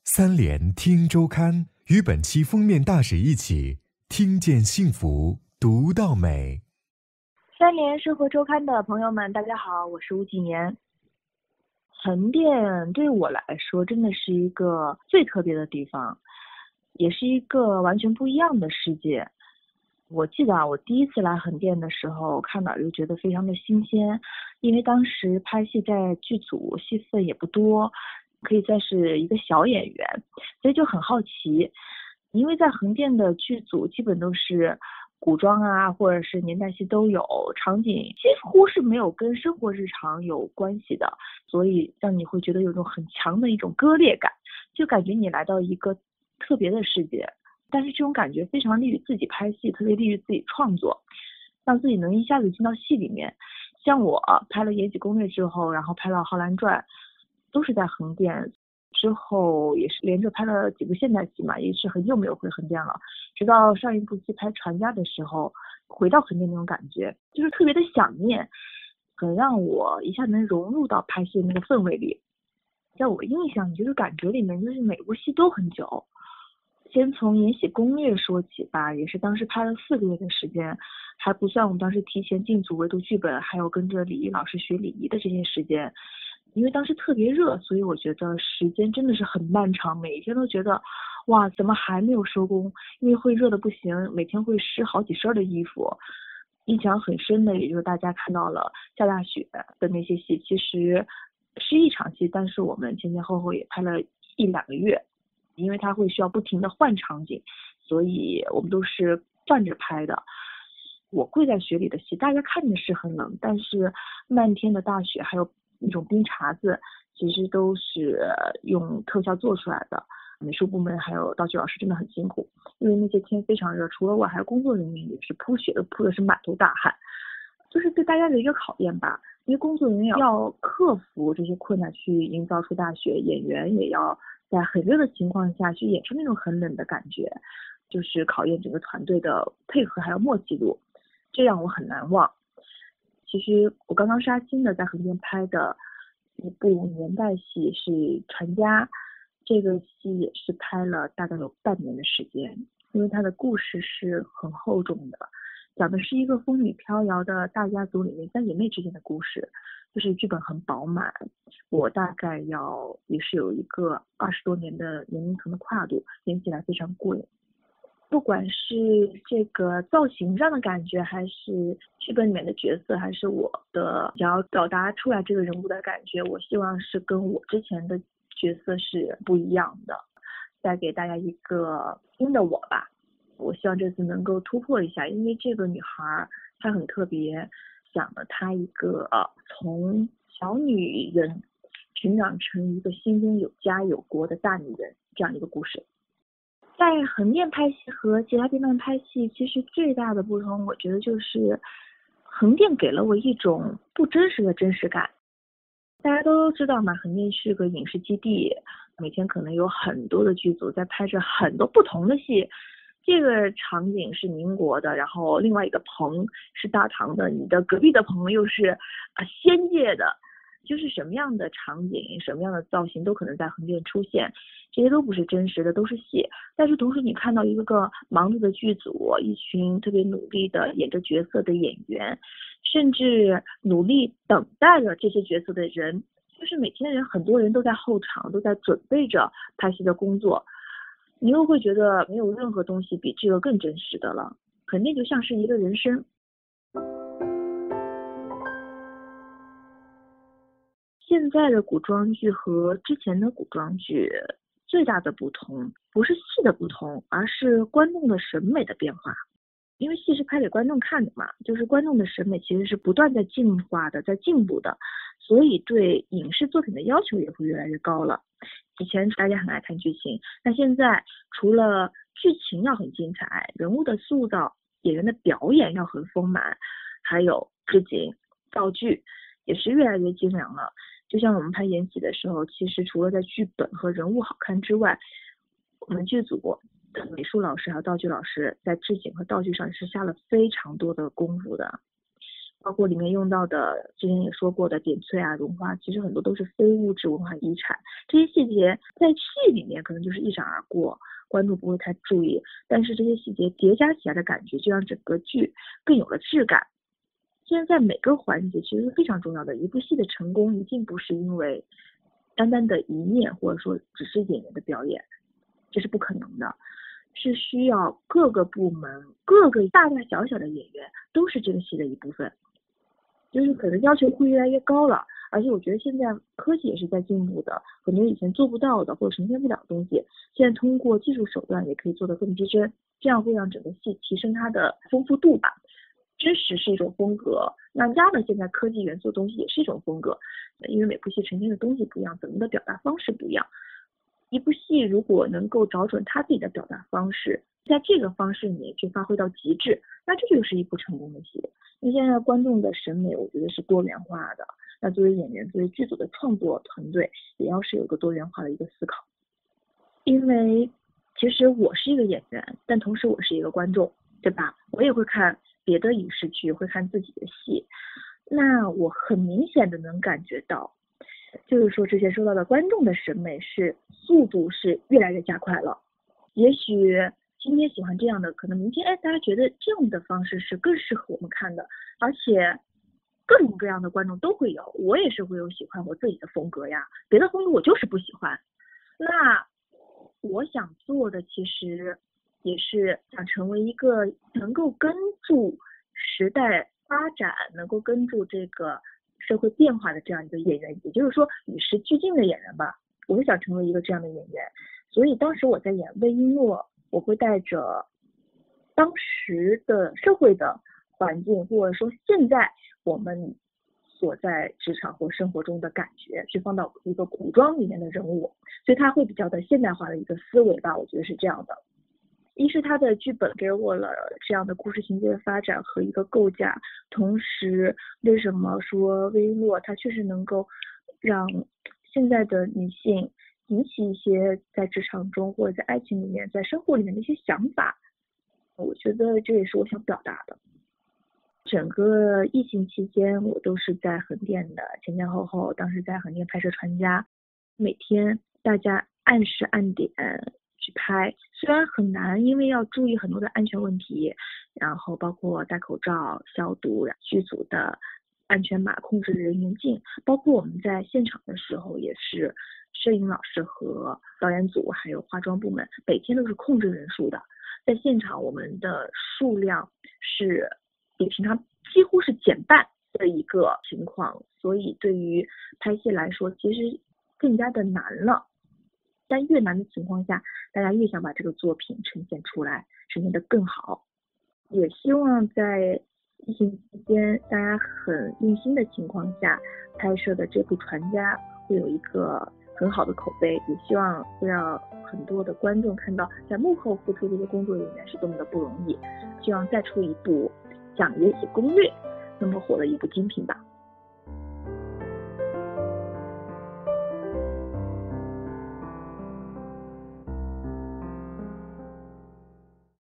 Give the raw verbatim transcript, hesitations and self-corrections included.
三联听周刊与本期封面大使一起听见幸福，读到美。 三联生活周刊的朋友们，大家好，我是吴纪年。横店对我来说真的是一个最特别的地方，也是一个完全不一样的世界。我记得啊，我第一次来横店的时候，看到就觉得非常的新鲜，因为当时拍戏在剧组，戏份也不多，可以算是一个小演员，所以就很好奇。因为在横店的剧组基本都是古装啊，或者是年代戏都有，场景几乎是没有跟生活日常有关系的，所以让你会觉得有种很强的一种割裂感，就感觉你来到一个特别的世界。但是这种感觉非常利于自己拍戏，特别利于自己创作，让自己能一下子进到戏里面。像我拍了《延禧攻略》之后，然后拍了《皓鑾传》，都是在横店，之后也是连着拍了几部现代戏嘛，也是很久没有回横店了。直到上一部戏拍《传家》的时候，回到横店那种感觉，就是特别的想念，很让我一下能融入到拍戏的那个氛围里。在我印象就是感觉里面，就是每部戏都很久。先从《延禧攻略》说起吧，也是当时拍了四个月的时间，还不算我们当时提前进组围读剧本，还有跟着礼仪老师学礼仪的这些时间。因为当时特别热，所以我觉得时间真的是很漫长，每一天都觉得哇，怎么还没有收工？因为会热的不行，每天会湿好几身的衣服。印象很深的也就是大家看到了下大雪的那些戏，其实是一场戏，但是我们前前后后也拍了一两个月，因为它会需要不停的换场景，所以我们都是换着拍的。我跪在雪里的戏，大家看着是很冷，但是漫天的大雪还有那种冰碴子，其实都是用特效做出来的。美术部门还有道具老师真的很辛苦，因为那些天非常热，除了我还有工作人员也是铺雪的铺的是满头大汗，就是对大家的一个考验吧。因为工作人员要克服这些困难去营造出大雪，演员也要在很热的情况下去演出那种很冷的感觉，就是考验整个团队的配合还有默契度，这让我很难忘。其实我刚刚杀青的在横店拍的一部年代戏是《传家》，这个戏也是拍了大概有半年的时间，因为它的故事是很厚重的，讲的是一个风雨飘摇的大家族里面三姐妹之间的故事，就是剧本很饱满。我大概要也是有一个二十多年的年龄层的跨度，演起来非常过瘾。不管是这个造型上的感觉，还是剧本里面的角色，还是我的想要表达出来这个人物的感觉，我希望是跟我之前的角色是不一样的，带给大家一个新的我吧。我希望这次能够突破一下，因为这个女孩她很特别，讲了她一个从小女人成长成一个心中有家有国的大女人这样一个故事。在横店拍戏和其他地方拍戏，其实最大的不同，我觉得就是横店给了我一种不真实的真实感。大家都知道嘛，横店是个影视基地，每天可能有很多的剧组在拍着很多不同的戏。这个场景是民国的，然后另外一个棚是大唐的，你的隔壁的棚又是啊仙界的，就是什么样的场景、什么样的造型都可能在横店出现，这些都不是真实的，都是戏。但是同时你看到一个个忙碌的剧组，一群特别努力的演着角色的演员，甚至努力等待着这些角色的人，就是每天人很多人都在后场，都在准备着拍戏的工作，你又会觉得没有任何东西比这个更真实的了，肯定就像是一个人生。现在的古装剧和之前的古装剧最大的不同，不是戏的不同，而是观众的审美的变化。因为戏是拍给观众看的嘛，就是观众的审美其实是不断在进化的，在进步的，所以对影视作品的要求也会越来越高了。以前大家很爱看剧情，那现在除了剧情要很精彩，人物的塑造、演员的表演要很丰满，还有置景、道具也是越来越精良了。就像我们拍延禧的时候，其实除了在剧本和人物好看之外，我们剧组的美术老师还有道具老师在置景和道具上是下了非常多的功夫的。 包括里面用到的之前也说过的点翠啊、绒花，其实很多都是非物质文化遗产。这些细节在戏里面可能就是一闪而过，观众不会太注意，但是这些细节叠加起来的感觉，就让整个剧更有了质感。现在每个环节其实是非常重要的，一部戏的成功一定不是因为单单的一面，或者说只是演员的表演，这是不可能的，是需要各个部门、各个大大小小的演员都是这个戏的一部分，就是可能要求会越来越高了。而且我觉得现在科技也是在进步的，很多以前做不到的或者呈现不了的东西，现在通过技术手段也可以做得更逼真，这样会让整个戏提升它的丰富度吧。真实是一种风格，那加了现在科技元素的东西也是一种风格，因为每部戏呈现的东西不一样，怎么的表达方式不一样。一部戏如果能够找准他自己的表达方式，在这个方式里面去发挥到极致，那这就是一部成功的戏。因为现在观众的审美我觉得是多元化的，那作为演员、作为剧组的创作团队，也要是有个多元化的一个思考。因为其实我是一个演员，但同时我是一个观众，对吧？我也会看别的影视剧，会看自己的戏，那我很明显的能感觉到，就是说之前说到的观众的审美是速度是越来越加快了。也许今天喜欢这样的，可能明天哎大家觉得这样的方式是更适合我们看的，而且各种各样的观众都会有，我也是会有喜欢我自己的风格呀，别的风格我就是不喜欢。那我想做的其实也是想成为一个能够跟住时代发展，能够跟住这个社会变化的这样一个演员，也就是说与时俱进的演员吧。我是想成为一个这样的演员，所以当时我在演魏璎珞，我会带着当时的社会的环境，或者说现在我们所在职场或生活中的感觉，去放到一个古装里面的人物，所以它会比较的现代化的一个思维吧，我觉得是这样的。一是他的剧本给我了这样的故事情节的发展和一个构架，同时为什么说魏璎珞她确实能够让现在的女性引起一些在职场中或者在爱情里面在生活里面的一些想法，我觉得这也是我想表达的。整个疫情期间我都是在横店的，前前后后当时在横店拍摄传家，每天大家按时按点去拍，虽然很难，因为要注意很多的安全问题，然后包括戴口罩、消毒，剧组的安全码控制人员进，包括我们在现场的时候也是摄影老师和导演组还有化妆部门每天都是控制人数的，在现场我们的数量是比平常几乎是减半的一个情况，所以对于拍戏来说其实更加的难了。但越难的情况下，大家越想把这个作品呈现出来，呈现得更好。也希望在疫情期间大家很用心的情况下拍摄的这部《传家》会有一个很好的口碑，也希望会让很多的观众看到在幕后付出这些工作人员是多么的不容易，希望再出一部讲《延禧攻略》那么火的一部精品吧。